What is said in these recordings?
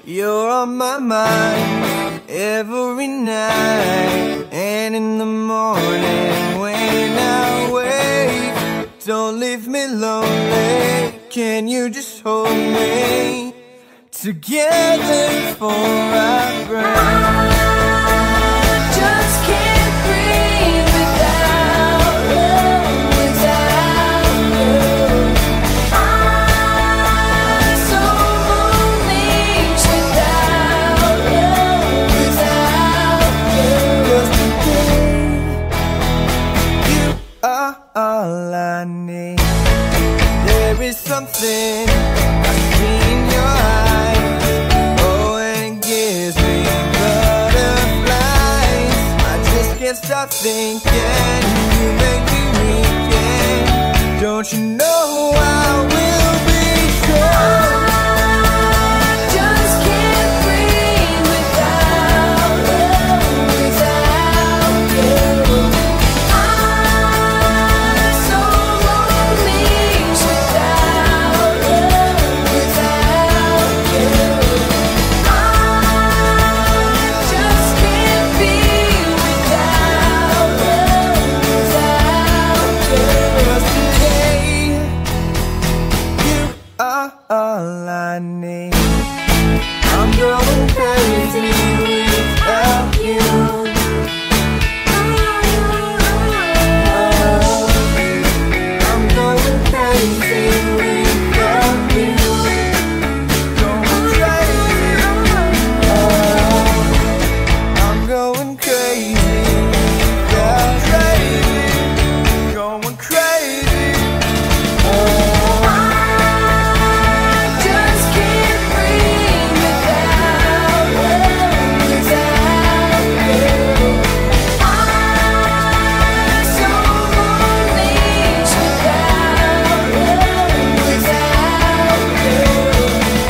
You're on my mind every night, and in the morning when I wake. Don't leave me lonely, can you just hold me together before I break? Just can't breathe without you, without you. I'm so lonely without you, without you. 'Cause today you are all I need. There is something I see in your eyes, oh, and it gives me butterflies. I just can't stop thinking, you make me weak. Don't you know I will be cold? Just can't breathe without you, without you. I'm so lonely without you, without you. I just can't be without you, without you. 'Cause today you are all I need. I'm going crazy without you. I'm going crazy without you. Going crazy. I'm going crazy without you. Going crazy. Just can't breathe without you, without you. I'm so lonely without you, without you.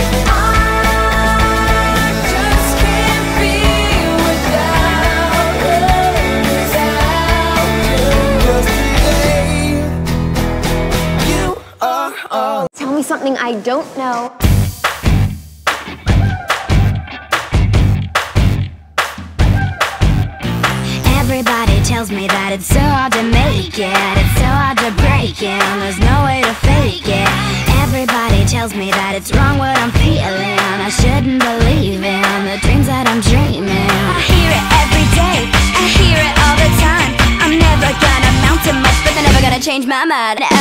I just can't be without you, without you. 'Cause today you are all. Tell me something I don't know. Everybody tells me that it's so hard to make it, it's so hard to break it, and there's no way to fake it. Everybody tells me that it's wrong what I'm feeling, I shouldn't believe in the dreams that I'm dreaming. I hear it every day, I hear it all the time. I'm never gonna amount to much, but they're never gonna change my mind.